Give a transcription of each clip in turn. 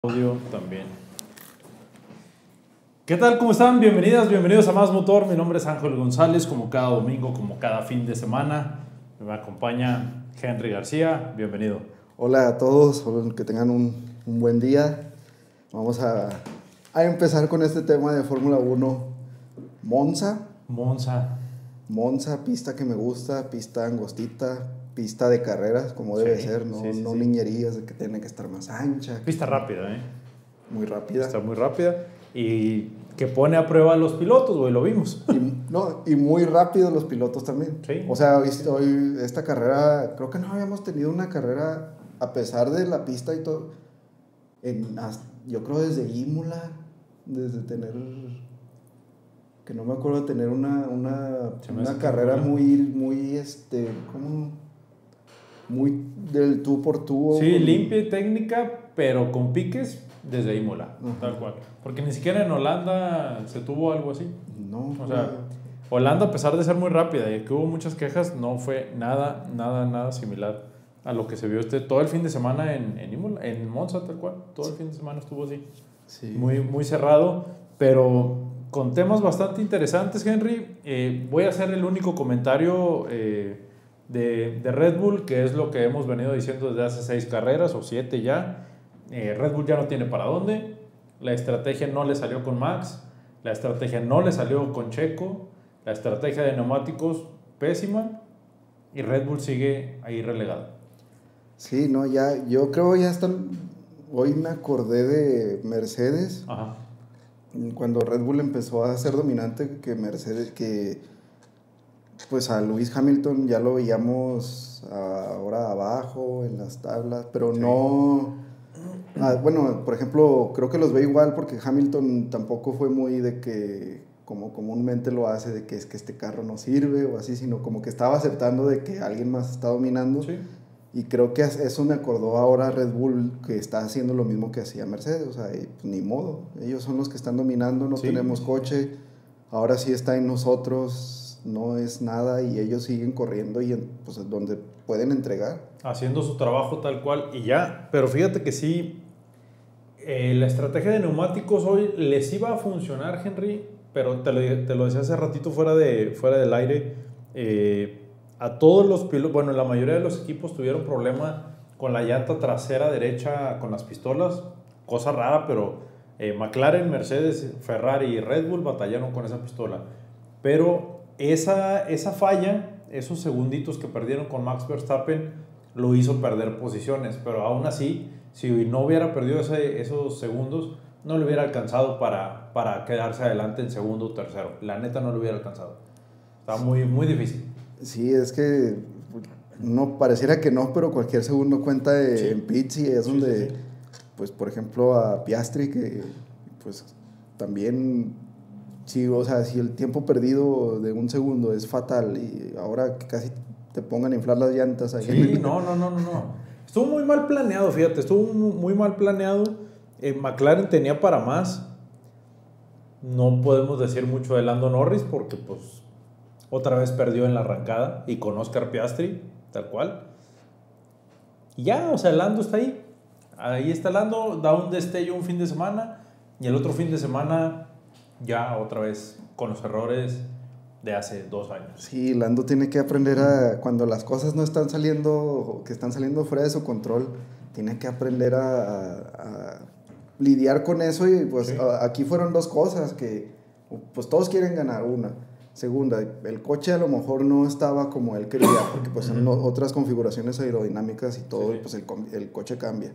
Audio también. ¿Qué tal? ¿Cómo están? Bienvenidos a Más Motor. Mi nombre es Ángel González, como cada domingo, como cada fin de semana. Me acompaña Henry García. Bienvenido. Hola a todos, que tengan un buen día. Vamos a empezar con este tema de Fórmula 1. Monza, pista que me gusta, pista angostita, pista de carreras, como debe ser, no niñerías de que tiene que estar más ancha. Pista rápida, Muy rápida. Está muy rápida y que pone a prueba a los pilotos, güey, lo vimos. Y muy rápido los pilotos también. Sí. O sea, hoy esta carrera, creo que no habíamos tenido una carrera, a pesar de la pista y todo, yo creo desde Imola, desde tener... que no me acuerdo de tener una carrera muy ¿cómo? Muy del tú por tú. Sí, limpia y técnica, pero con piques desde Imola, tal cual. Porque ni siquiera en Holanda se tuvo algo así. No. O sea, Holanda, a pesar de ser muy rápida y que hubo muchas quejas, no fue nada similar a lo que se vio todo el fin de semana en Imola, en Monza, tal cual. Todo el fin de semana estuvo así. Sí. Muy cerrado, pero con temas bastante interesantes, Henry. Voy a hacer el único comentario de Red Bull, que es lo que hemos venido diciendo desde hace 6 carreras o 7 ya. Red Bull ya no tiene para dónde. La estrategia no le salió con Max, la estrategia no le salió con Checo, la estrategia de neumáticos pésima y Red Bull sigue ahí relegado. Sí, no, yo creo ya están. Hoy me acordé de Mercedes. Ajá. Cuando Red Bull empezó a ser dominante, que Mercedes, pues a Lewis Hamilton ya lo veíamos ahora abajo en las tablas, pero sí. No. Bueno, por ejemplo, creo que los ve igual porque Hamilton tampoco fue muy de que, como comúnmente lo hace, de que es que este carro no sirve o así, sino como que estaba aceptando de que alguien más está dominando. Sí. Y creo que eso me acordó ahora Red Bull, que está haciendo lo mismo que hacía Mercedes. O sea, pues ni modo, ellos son los que están dominando, no tenemos coche, ahora sí está en nosotros, no es nada, y ellos siguen corriendo y pues donde pueden entregar. Haciendo su trabajo tal cual y ya. Pero fíjate que sí, la estrategia de neumáticos hoy les iba a funcionar, Henry, pero te lo decía hace ratito fuera del aire. A todos los pilotos, bueno, la mayoría de los equipos tuvieron problema con la llanta trasera derecha con las pistolas, cosa rara, pero McLaren, Mercedes, Ferrari y Red Bull batallaron con esa pistola. Pero esa falla, esos segunditos que perdieron con Max Verstappen, lo hizo perder posiciones, pero aún así, si no hubiera perdido esos segundos, no le hubiera alcanzado para quedarse adelante en segundo o tercero. La neta no le hubiera alcanzado. Está muy difícil. Sí, es que no pareciera que no, pero cualquier segundo cuenta en pits, y es donde, pues por ejemplo a Piastri, que pues también, sí, o sea, si el tiempo perdido de un segundo es fatal y ahora que casi te pongan a inflar las llantas ahí. Sí, no. Estuvo muy mal planeado, fíjate, estuvo muy mal planeado. McLaren tenía para más. No podemos decir mucho de Lando Norris porque pues otra vez perdió en la arrancada y con Oscar Piastri, tal cual. Y ya, o sea, Lando está ahí. Ahí está Lando, da un destello un fin de semana y el otro fin de semana ya otra vez con los errores de hace 2 años. Sí, Lando tiene que aprender cuando las cosas no están saliendo, que están saliendo fuera de su control, tiene que aprender a lidiar con eso. Y pues aquí fueron 2 cosas que pues todos quieren ganar. Una, segunda, el coche a lo mejor no estaba como él quería, porque pues son otras configuraciones aerodinámicas y todo, pues el coche cambia.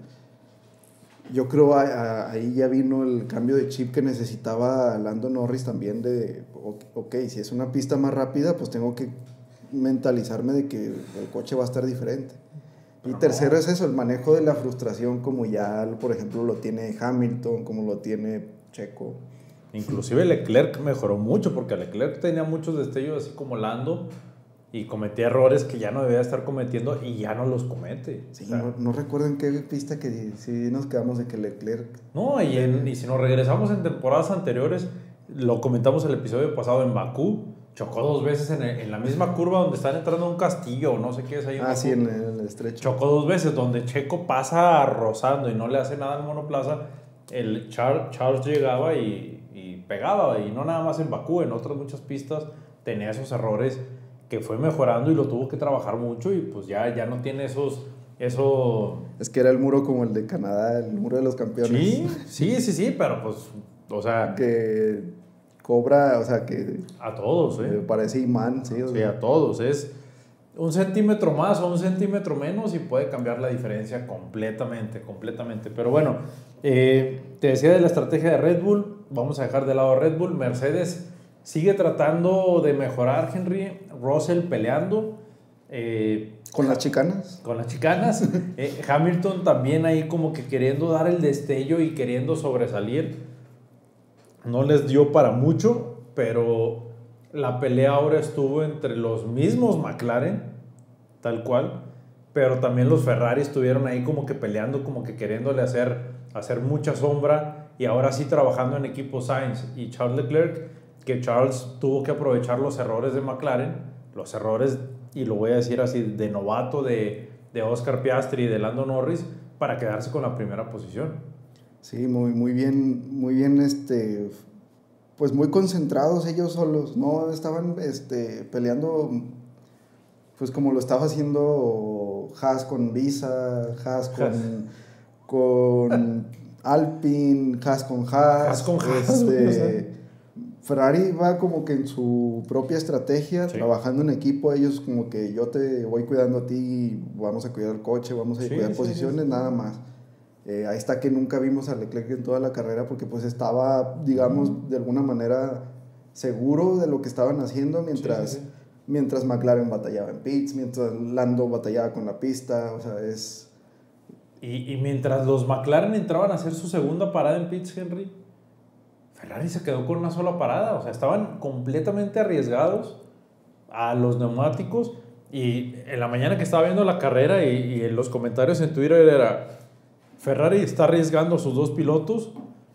Yo creo ahí ya vino el cambio de chip que necesitaba Lando Norris también, de ok, si es una pista más rápida, pues tengo que mentalizarme de que el coche va a estar diferente. Y tercero es eso, el manejo de la frustración, como ya por ejemplo lo tiene Hamilton, como lo tiene Checo. Inclusive Leclerc mejoró mucho, porque Leclerc tenía muchos destellos así como Lando y cometía errores que ya no debía estar cometiendo y ya no los comete. Sí, o sea, no recuerdo en qué pista que sí nos quedamos de que Leclerc... No, y si nos regresamos en temporadas anteriores, lo comentamos el episodio pasado en Bakú, chocó 2 veces en la misma curva donde están entrando a un castillo o no sé qué es ahí. Sí, en el estrecho. Chocó 2 veces, donde Checo pasa rozando y no le hace nada al monoplaza. El Charles llegaba y pegaba, y no nada más en Bakú, en otras muchas pistas tenía esos errores que fue mejorando y lo tuvo que trabajar mucho, y pues ya no tiene eso. Es que era el muro como el de Canadá, el muro de los campeones. Sí, pero pues, o sea... Que cobra, o sea, que... A todos, parece imán, sí. Sí, a todos. Es 1 centímetro más o 1 centímetro menos y puede cambiar la diferencia completamente. Pero bueno, te decía de la estrategia de Red Bull. Vamos a dejar de lado a Red Bull. Mercedes sigue tratando de mejorar, Henry. Russell peleando. ¿Con las chicanas? Con las chicanas. Hamilton también ahí como que queriendo dar el destello y queriendo sobresalir. No les dio para mucho, pero la pelea ahora estuvo entre los mismos McLaren, tal cual, pero también los Ferrari estuvieron ahí como que peleando, como que queriéndole hacer mucha sombra, y ahora sí trabajando en equipo Sainz y Charles Leclerc, que Charles tuvo que aprovechar los errores de McLaren, los errores, y lo voy a decir así, de novato de Oscar Piastri y de Lando Norris, para quedarse con la primera posición. Sí, muy bien, pues muy concentrados ellos solos, no estaban peleando, pues como lo estaba haciendo Haas con Visa, Haas con Alpine, Haas con Haas. Ferrari va como que en su propia estrategia, sí, trabajando en equipo. Ellos como que yo te voy cuidando a ti, vamos a cuidar el coche, vamos a cuidar posiciones, nada más. Ahí está que nunca vimos a Leclerc en toda la carrera, porque pues estaba, digamos, de alguna manera seguro de lo que estaban haciendo, mientras McLaren batallaba en pits, mientras Lando batallaba con la pista, o sea, es... Y mientras los McLaren entraban a hacer su segunda parada en pits, Henry, Ferrari se quedó con una sola parada. O sea, estaban completamente arriesgados a los neumáticos, y en la mañana que estaba viendo la carrera y en los comentarios en Twitter era... Ferrari está arriesgando a sus 2 pilotos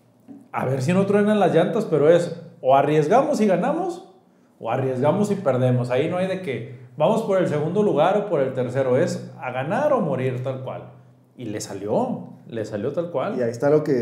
a ver si no truenan las llantas, pero es o arriesgamos y ganamos o arriesgamos y perdemos. Ahí no hay de que vamos por el segundo lugar o por el tercero, es a ganar o morir, tal cual. Y le salió tal cual. Y ahí está lo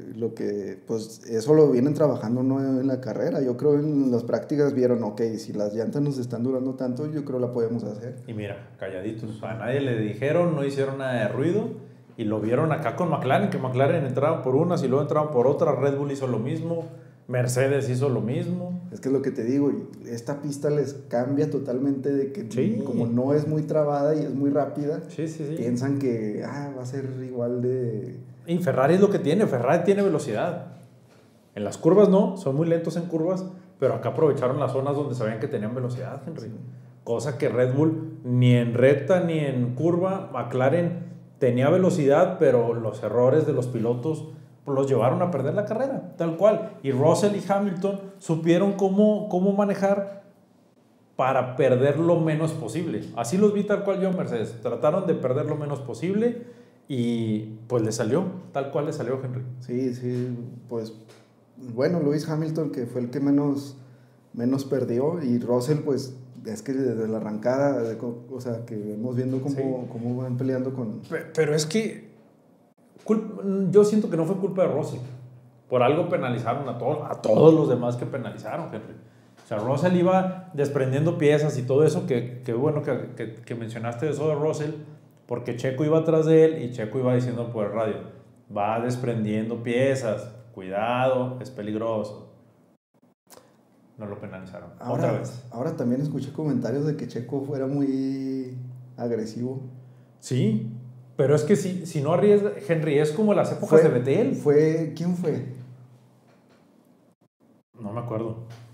que pues eso lo vienen trabajando, no en la carrera. Yo creo en las prácticas vieron, ok, si las llantas nos están durando tanto, yo creo la podemos hacer. Y mira, calladitos, a nadie le dijeron, no hicieron nada de ruido. Y lo vieron acá con McLaren, que McLaren entraban por unas y luego entraban por otras. Red Bull hizo lo mismo, Mercedes hizo lo mismo. Es que es lo que te digo, esta pista les cambia totalmente de que como no es muy trabada y es muy rápida, piensan que va a ser igual de... Y Ferrari es lo que tiene, Ferrari tiene velocidad. En las curvas no, son muy lentos en curvas, pero acá aprovecharon las zonas donde sabían que tenían velocidad, Henry. Sí. Cosa que Red Bull ni en recta ni en curva. McLaren tenía velocidad, pero los errores de los pilotos los llevaron a perder la carrera, tal cual. Y Russell y Hamilton supieron cómo manejar para perder lo menos posible. Así los vi tal cual yo, Mercedes. Trataron de perder lo menos posible y pues le salió, tal cual le salió, Henry. Sí, pues bueno, Lewis Hamilton, que fue el que menos perdió, y Russell, pues es que desde la arrancada, o sea, que vemos viendo cómo van peleando con... Pero es que yo siento que no fue culpa de Russell. Por algo penalizaron a todos los demás que penalizaron, Henry. O sea, Russell iba desprendiendo piezas y todo eso, que bueno que mencionaste eso de Russell, porque Checo iba atrás de él y Checo iba diciendo por el radio, va desprendiendo piezas, cuidado, es peligroso. No lo penalizaron. Otra vez. Ahora también escuché comentarios de que Checo fuera muy agresivo. Sí, pero es que si no arriesga, Henry, es como las épocas de Vettel. ¿Quién fue? No me acuerdo.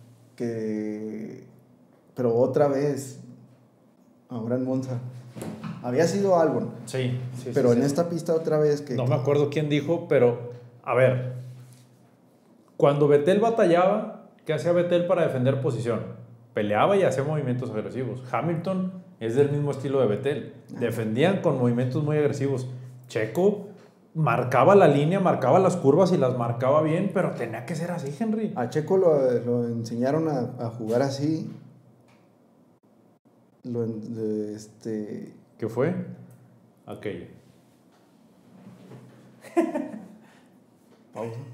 Pero otra vez, ahora en Monza. Había sido Albon. Sí. Pero en esta pista otra vez que... No me acuerdo quién dijo, pero a ver, cuando Vettel batallaba, ¿qué hacía Vettel para defender posición? Peleaba y hacía movimientos agresivos. Hamilton es del mismo estilo de Vettel. Defendían con movimientos muy agresivos. Checo marcaba la línea, marcaba las curvas y las marcaba bien, pero tenía que ser así, Henry. A Checo lo enseñaron a jugar así ¿Qué fue? Aquello. Pausa.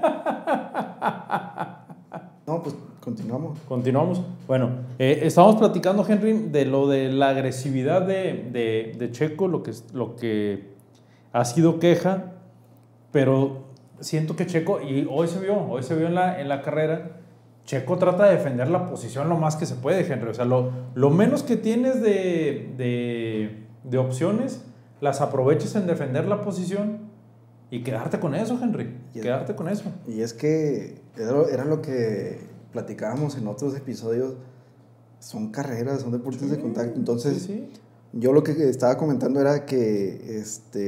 No, pues Continuamos. Bueno, estamos platicando, Henry, de lo de la agresividad de Checo, lo que ha sido queja, pero siento que Checo, y hoy se vio en la carrera, Checo trata de defender la posición lo más que se puede, Henry. O sea, lo menos que tienes de opciones, las aproveches en defender la posición y quedarte con eso, Henry. Quedarte con eso. Y es que era lo que platicábamos en otros episodios. Son carreras, son deportes de contacto. Entonces, yo lo que estaba comentando era que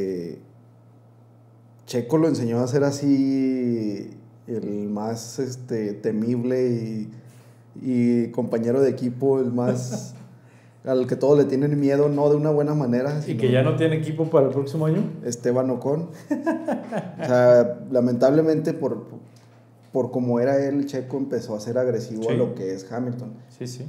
Checo lo enseñó a ser así el más temible y compañero de equipo, el más al que todos le tienen miedo, no de una buena manera. Y que ya no tiene equipo para el próximo año. Esteban Ocon. O sea, lamentablemente por como era él, Checo empezó a ser agresivo a lo que es Hamilton. Sí.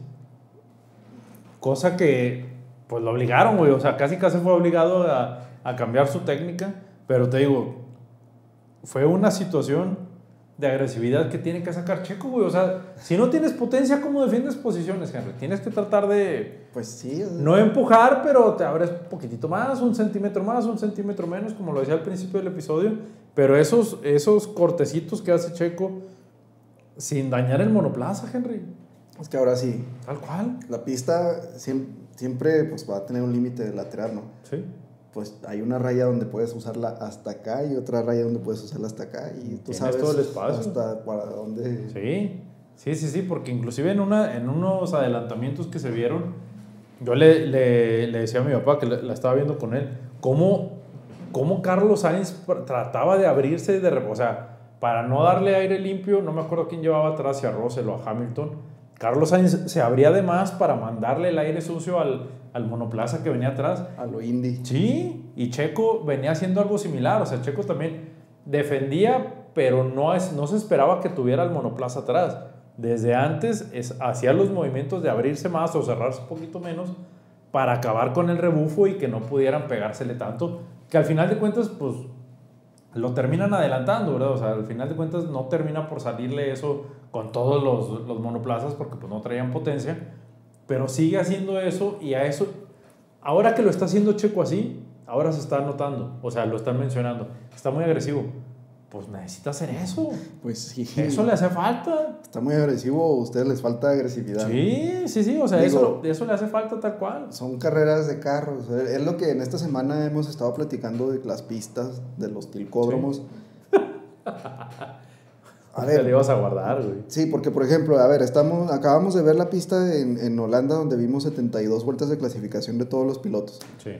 Cosa que pues lo obligaron, güey. O sea, casi fue obligado a cambiar su técnica. Pero te digo, fue una situación de agresividad que tiene que sacar Checo, güey. O sea, si no tienes potencia, ¿cómo defiendes posiciones, Henry? Tienes que tratar de... Pues sí. No empujar, pero te abres un poquitito más, un centímetro más, un centímetro menos, como lo decía al principio del episodio. Pero esos cortecitos que hace Checo, sin dañar el monoplaza, Henry. Es que ahora sí. Tal cual. La pista siempre pues, va a tener un límite de lateral, ¿no? Sí. Pues hay una raya donde puedes usarla hasta acá y otra raya donde puedes usarla hasta acá y tú sabes todo el espacio. Hasta para dónde. Sí, porque inclusive en unos adelantamientos que se vieron, yo le decía a mi papá que la estaba viendo con él, cómo Carlos Sainz trataba de abrirse o sea, para no darle aire limpio, no me acuerdo quién llevaba atrás, si a Russell o a Hamilton. Carlos Sainz se abría de más para mandarle el aire sucio al monoplaza que venía atrás. A lo Indy. Sí, y Checo venía haciendo algo similar. O sea, Checo también defendía, pero no se esperaba que tuviera el monoplaza atrás. Desde antes hacía los movimientos de abrirse más o cerrarse un poquito menos para acabar con el rebufo y que no pudieran pegársele tanto. Que al final de cuentas, pues, lo terminan adelantando, ¿verdad? O sea, al final de cuentas no termina por salirle eso con todos los monoplazas porque pues no traían potencia, pero sigue haciendo eso y a eso, ahora que lo está haciendo Checo así, ahora se está notando, o sea, lo están mencionando, está muy agresivo, pues necesita hacer eso. Pues sí. Eso le hace falta. Está muy agresivo, a ustedes les falta agresividad. Sí, o sea, eso le hace falta tal cual. Son carreras de carros, es lo que en esta semana hemos estado platicando de las pistas, de los tilcódromos. Sí. A ver, te le ibas a guardar, güey. Sí, porque por ejemplo, a ver, acabamos de ver la pista en Holanda donde vimos 72 vueltas de clasificación de todos los pilotos.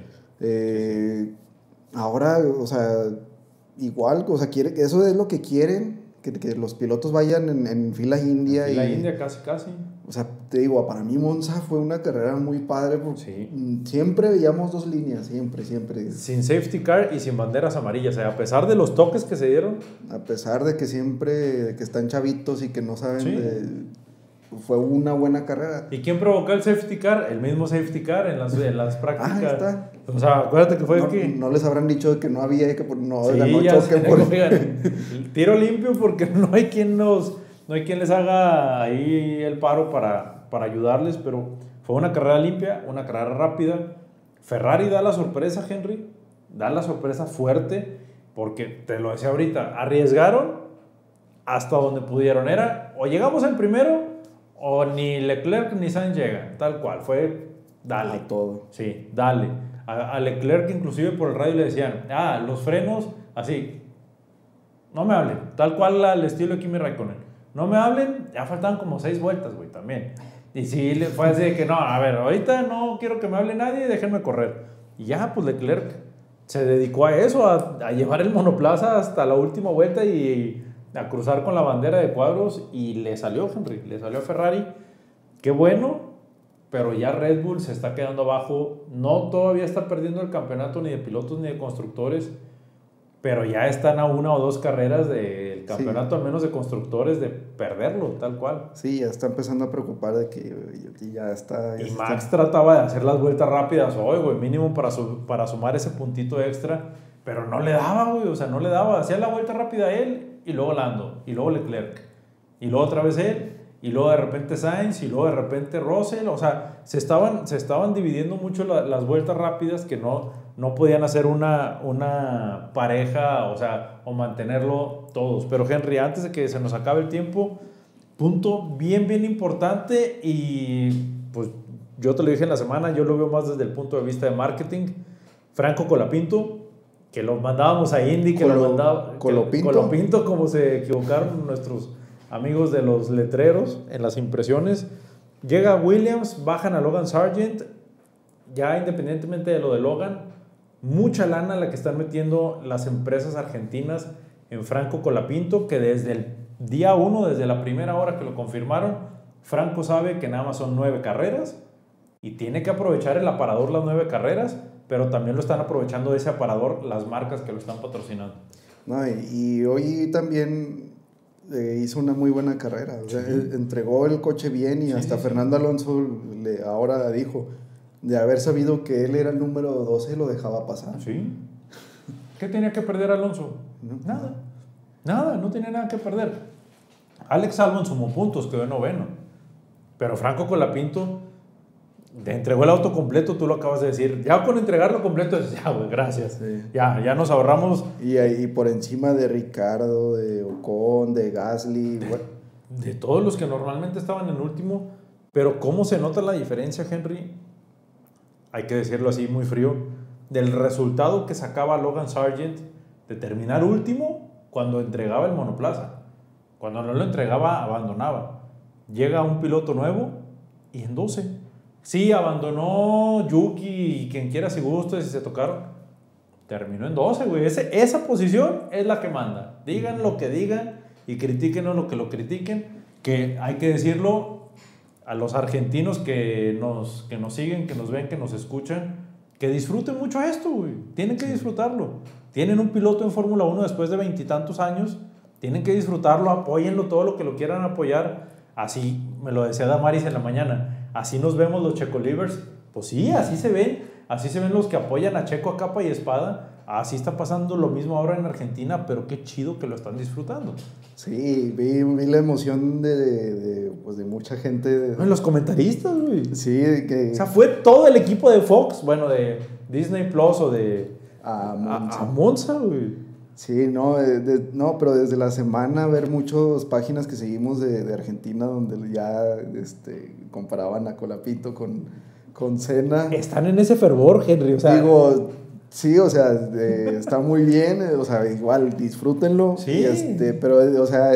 Sí. Ahora, o sea, igual, o sea, eso es lo que quieren, que los pilotos vayan en fila india. En fila india, casi. O sea, te digo, para mí Monza fue una carrera muy padre porque siempre veíamos dos líneas, siempre. Sin safety car y sin banderas amarillas, o sea, a pesar de los toques que se dieron. A pesar de que siempre, que están chavitos y que no saben fue una buena carrera. ¿Y quién provocó el safety car? El mismo safety car en las prácticas. Ahí está. O sea, acuérdate que fue no les habrán dicho que no había, que no choquen. Tiro limpio porque no hay quien les haga ahí el paro para ayudarles, pero fue una carrera limpia, una carrera rápida. Ferrari da la sorpresa, Henry, da la sorpresa fuerte, porque te lo decía ahorita, arriesgaron hasta donde pudieron. Era o llegamos en primero o ni Leclerc ni Sainz llegan, tal cual, fue dale. A todo. Sí, dale. A Leclerc inclusive por el radio le decían, los frenos, así, no me hablen, tal cual al estilo de Kimi Raikkonen, no me hablen, ya faltaban como 6 vueltas, güey, también. Y sí, le fue así de que no, a ver, ahorita no quiero que me hable nadie, déjenme correr. Y ya, pues Leclerc se dedicó a eso, a llevar el monoplaza hasta la última vuelta y a cruzar con la bandera de cuadros, y le salió Henry, le salió a Ferrari. Qué bueno, pero ya Red Bull se está quedando abajo, no todavía está perdiendo el campeonato ni de pilotos ni de constructores, pero ya están a 1 o 2 carreras del campeonato, al menos de constructores, de perderlo, tal cual. Sí, ya está empezando a preocupar de que ya está... Y Max trataba de hacer las vueltas rápidas hoy, güey, mínimo para sumar ese puntito extra, pero no le daba, güey, o sea, no le daba. Hacía la vuelta rápida él, y luego Lando, y luego Leclerc, y luego otra vez él, y luego de repente Sainz, y luego de repente Russell. O sea, se estaban dividiendo mucho las vueltas rápidas, que no podían hacer una pareja, o sea, o mantenerlo todos. Pero Henry, antes de que se nos acabe el tiempo, punto bien importante, y pues yo te lo dije en la semana, yo lo veo más desde el punto de vista de marketing. Franco Colapinto, que lo mandábamos a Indy, Colapinto, como se equivocaron nuestros amigos de los letreros en las impresiones. Llega Williams, bajan a Logan Sargent, ya independientemente de lo de Logan, mucha lana la que están metiendo las empresas argentinas en Franco Colapinto, que desde el día 1, desde la primera hora que lo confirmaron, Franco sabe que nada más son 9 carreras y tiene que aprovechar el aparador las 9 carreras, pero también lo están aprovechando de ese aparador las marcas que lo están patrocinando. No, y hoy también hizo una muy buena carrera. O sea, entregó el coche bien, y hasta Fernando Alonso ahora dijo, de haber sabido que él era el número 12, lo dejaba pasar. Sí. ¿Qué tenía que perder Alonso? Nada, no tenía nada que perder. Alex Albon sumó puntos, quedó en 9º. Pero Franco Colapinto entregó el auto completo, tú lo acabas de decir. Ya con entregarlo completo, ya, güey, gracias. Sí. Ya nos ahorramos. Y por encima de Ricardo, de Ocon, de Gasly. De todos los que normalmente estaban en último. Pero ¿cómo se nota la diferencia, Henry? Hay que decirlo así, muy frío. Del resultado que sacaba Logan Sargent de terminar último cuando entregaba el monoplaza. Cuando no lo entregaba, abandonaba. Llega un piloto nuevo y en 12. Sí, abandonó Yuki y quien quiera si gusta, si se tocaron. Terminó en 12, güey. Esa posición es la que manda. Digan lo que digan y critíquenos lo que lo critiquen. Que hay que decirlo a los argentinos que nos siguen, que nos ven, que nos escuchan, que disfruten mucho esto, güey. Tienen que disfrutarlo. Tienen un piloto en Fórmula 1 después de 20 y tantos años. Tienen que disfrutarlo, apóyenlo todo lo que lo quieran apoyar. Así me lo decía Damaris en la mañana. Así nos vemos los Checo Livers. Pues sí, así se ven los que apoyan a Checo a capa y espada. Así está pasando lo mismo ahora en Argentina, pero qué chido que lo están disfrutando. Sí, vi la emoción de mucha gente. Los comentaristas, güey. Sí, que... O sea, fue todo el equipo de Fox, bueno, de Disney Plus o de... A Monza, güey. Sí, no, pero desde la semana ver muchas páginas que seguimos de Argentina donde ya comparaban a Colapinto con Senna. Están en ese fervor, Henry, o sea... Digo, sí, o sea, está muy bien, o sea, igual disfrútenlo. Sí. Pero, o sea,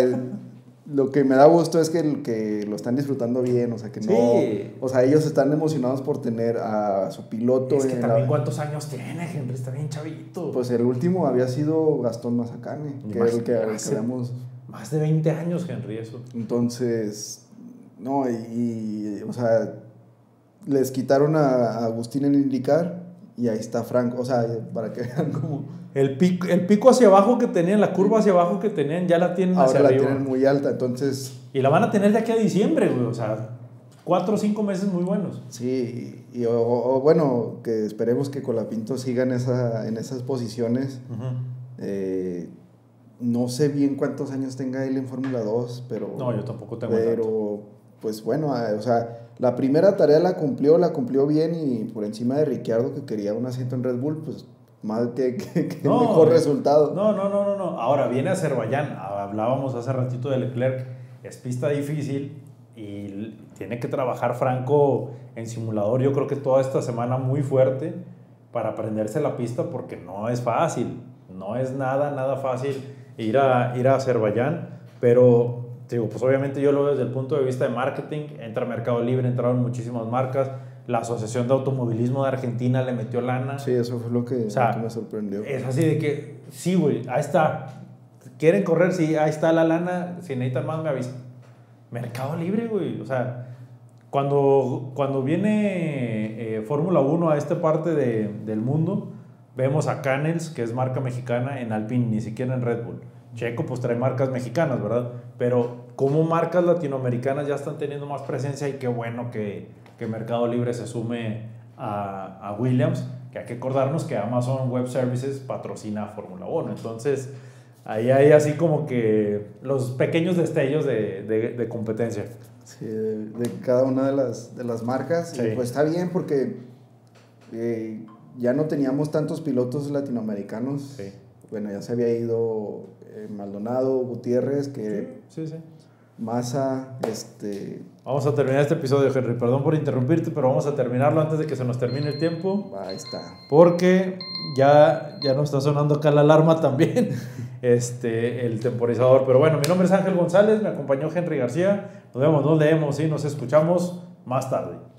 lo que me da gusto es que lo están disfrutando bien, o sea, que no... Sí. O sea, ellos están emocionados por tener a su piloto. Es que también ¿cuántos años tiene, Henry? Está bien chavito. Pues el último había sido Gastón Mazacane, que era el que habíamos... Más de 20 años, Henry, eso. Entonces, no, o sea, les quitaron a Agustín en IndyCar y ahí está Franco, o sea, para que vean cómo... El pico hacia abajo que tenían, la curva hacia abajo que tenían, ya la tienen hacia arriba. Ahora la tienen muy alta, entonces... Y la van a tener de aquí a diciembre, güey, o sea, 4 o 5 meses muy buenos. Sí, bueno, que esperemos que Colapinto siga en esas posiciones. Uh-huh. No sé bien cuántos años tenga él en Fórmula 2, pero... No, yo tampoco tengo tanto. Pues bueno, o sea, la primera tarea la cumplió bien, y por encima de Ricciardo, que quería un asiento en Red Bull, pues más que mejor resultado. No. Ahora viene Azerbaiyán. Hablábamos hace ratito de Leclerc. Es pista difícil y tiene que trabajar Franco en simulador. Yo creo que toda esta semana muy fuerte para aprenderse la pista, porque no es fácil. No es nada fácil ir a Azerbaiyán. Pero digo, pues obviamente yo lo veo desde el punto de vista de marketing. Entra Mercado Libre, entraron muchísimas marcas. La Asociación de Automovilismo de Argentina le metió lana. Sí, eso fue lo que me sorprendió. Es así de que, sí, güey, ahí está. ¿Quieren correr? Sí, ahí está la lana. Si necesitan más, me avisan. Mercado Libre, güey. O sea, cuando viene Fórmula 1 a esta parte del mundo, Vemos a Canels, que es marca mexicana, en Alpine, ni siquiera en Red Bull. Checo pues trae marcas mexicanas, ¿verdad? Pero como marcas latinoamericanas ya están teniendo más presencia y qué bueno que Mercado Libre se sume a Williams, que hay que acordarnos que Amazon Web Services patrocina a Fórmula 1. Entonces, ahí hay así como que los pequeños destellos de competencia. Sí, de cada una de las marcas. Sí. Y pues está bien porque ya no teníamos tantos pilotos latinoamericanos. Sí. Bueno, ya se había ido Maldonado, Gutiérrez, que Sí. Massa, Vamos a terminar este episodio, Henry. Perdón por interrumpirte, pero vamos a terminarlo antes de que se nos termine el tiempo. Ahí está. Porque ya nos está sonando acá la alarma también, el temporizador. Pero bueno, mi nombre es Ángel González, me acompañó Henry García. Nos vemos, nos leemos y nos escuchamos más tarde.